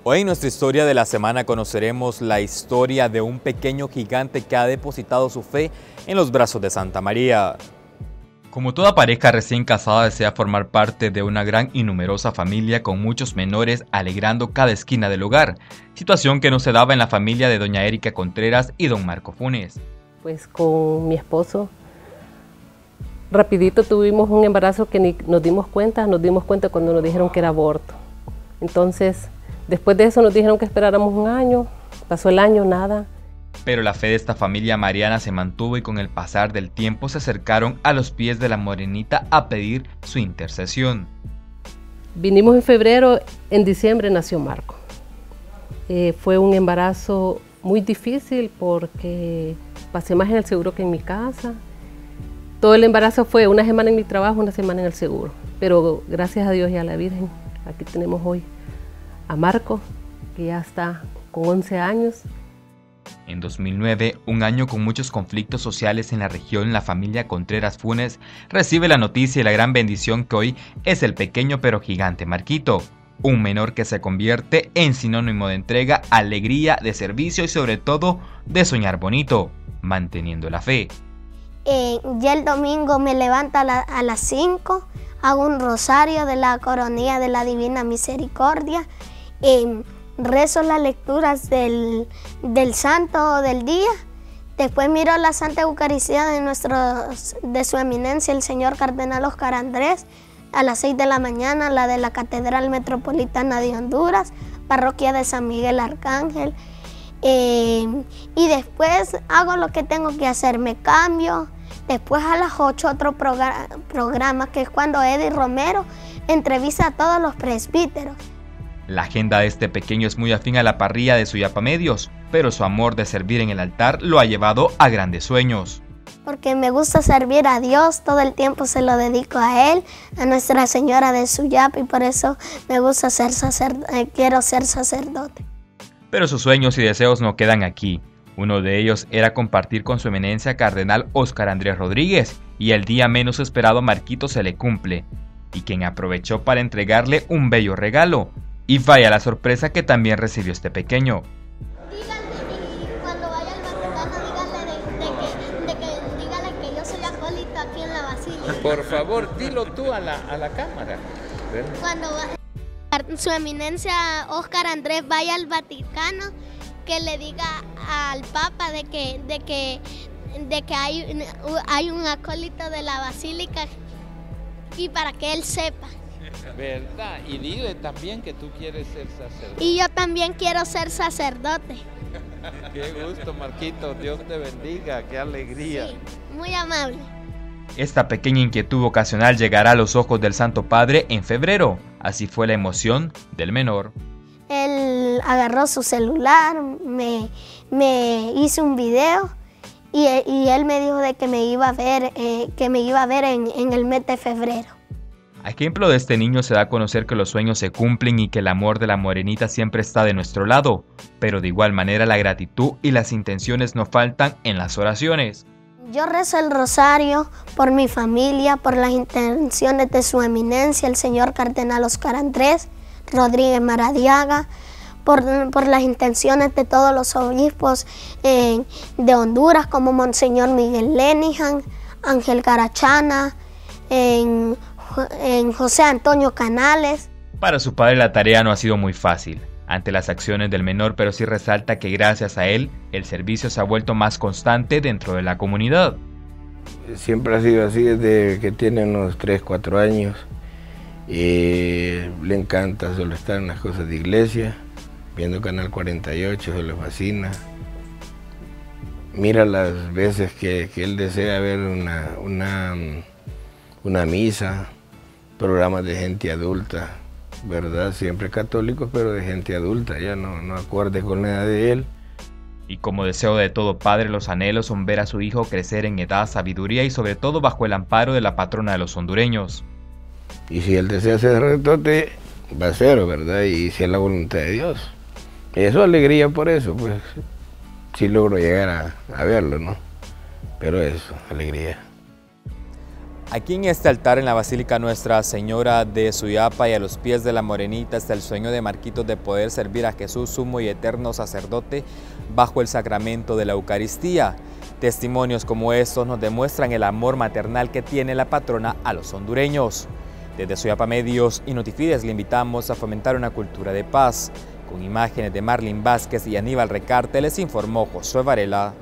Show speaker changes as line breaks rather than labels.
Hoy en nuestra historia de la semana conoceremos la historia de un pequeño gigante que ha depositado su fe en los brazos de Santa María. Como toda pareja recién casada desea formar parte de una gran y numerosa familia con muchos menores alegrando cada esquina del hogar, situación que no se daba en la familia de doña Erika Contreras y don Marco Funes.
Pues con mi esposo, rapidito tuvimos un embarazo que ni nos dimos cuenta cuando nos dijeron que era aborto. Entonces, después de eso nos dijeron que esperáramos un año, pasó el año, nada.
Pero la fe de esta familia mariana se mantuvo y con el pasar del tiempo se acercaron a los pies de la morenita a pedir su intercesión.
Vinimos en febrero, en diciembre nació Marco. Fue un embarazo muy difícil porque pasé más en el seguro que en mi casa. Todo el embarazo fue una semana en mi trabajo, una semana en el seguro. Pero gracias a Dios y a la Virgen, aquí tenemos hoy a Marco, que ya está con 11 años.
En 2009, un año con muchos conflictos sociales en la región, la familia Contreras Funes recibe la noticia y la gran bendición que hoy es el pequeño pero gigante Marquito, un menor que se convierte en sinónimo de entrega, alegría, de servicio y sobre todo de soñar bonito, manteniendo la fe.
Ya el domingo me levanto a las 5, hago un rosario de la coronilla de la Divina Misericordia, rezo las lecturas del santo del día, después miro la Santa Eucaristía de su eminencia el señor Cardenal Óscar Andrés a las 6 de la mañana, la de la Catedral Metropolitana de Honduras, parroquia de San Miguel Arcángel, y después hago lo que tengo que hacer, me cambio. Después a las 8 otro programa que es cuando Eddie Romero entrevista a todos los presbíteros.
La agenda de este pequeño es muy afín a la parrilla de Suyapamedios, pero su amor de servir en el altar lo ha llevado a grandes sueños.
Porque me gusta servir a Dios, todo el tiempo se lo dedico a Él, a Nuestra Señora de Suyapa, y por eso me gusta quiero ser sacerdote.
Pero sus sueños y deseos no quedan aquí. Uno de ellos era compartir con su eminencia Cardenal Óscar Andrés Rodríguez, y el día menos esperado a Marquito se le cumple, y quien aprovechó para entregarle un bello regalo. Y vaya la sorpresa que también recibió este pequeño.
Díganle, y cuando vaya al Vaticano, díganle que yo soy acólito aquí en la basílica.
Por favor, dilo tú a la cámara.
Cuando su eminencia Óscar Andrés vaya al Vaticano, que le diga al Papa de que hay un acólito de la basílica, y para que él sepa.
¿Verdad? Y dile también que tú quieres ser sacerdote.
Y yo también quiero ser sacerdote.
Qué gusto, Marquito. Dios te bendiga. Qué alegría.
Sí, muy amable.
Esta pequeña inquietud vocacional llegará a los ojos del Santo Padre en febrero. Así fue la emoción del menor.
Él agarró su celular, me hizo un video y él me dijo de que me iba a ver, en el mes de febrero.
A ejemplo de este niño se da a conocer que los sueños se cumplen y que el amor de la morenita siempre está de nuestro lado, pero de igual manera la gratitud y las intenciones no faltan en las oraciones.
Yo rezo el rosario por mi familia, por las intenciones de su eminencia, el señor Cardenal Óscar Andrés Rodríguez Maradiaga, por las intenciones de todos los obispos de Honduras, como Monseñor Miguel Lenihan, Ángel Carachana, en José Antonio Canales.
Para su padre la tarea no ha sido muy fácil ante las acciones del menor, pero sí resalta que gracias a él el servicio se ha vuelto más constante dentro de la comunidad.
Siempre ha sido así desde que tiene unos 3, 4 años. Le encanta solo estar en las cosas de iglesia, viendo Canal 48, se le fascina. Mira las veces que él desea ver una misa, programas de gente adulta, ¿verdad? Siempre católicos, pero de gente adulta, ya no acorde con la edad de él.
Y como deseo de todo padre, los anhelos son ver a su hijo crecer en edad, sabiduría y sobre todo bajo el amparo de la patrona de los hondureños.
Y si él desea ser sacerdote, va a ser, ¿verdad? Y si es la voluntad de Dios. Eso, alegría por eso, pues sí logro llegar a verlo, ¿no? Pero eso, alegría.
Aquí en este altar en la Basílica Nuestra Señora de Suyapa y a los pies de la Morenita está el sueño de Marquitos de poder servir a Jesús, sumo y eterno sacerdote, bajo el sacramento de la Eucaristía. Testimonios como estos nos demuestran el amor maternal que tiene la patrona a los hondureños. Desde Suyapa Medios y Notifides le invitamos a fomentar una cultura de paz. Con imágenes de Marlene Vázquez y Aníbal Recarte les informó Josué Varela.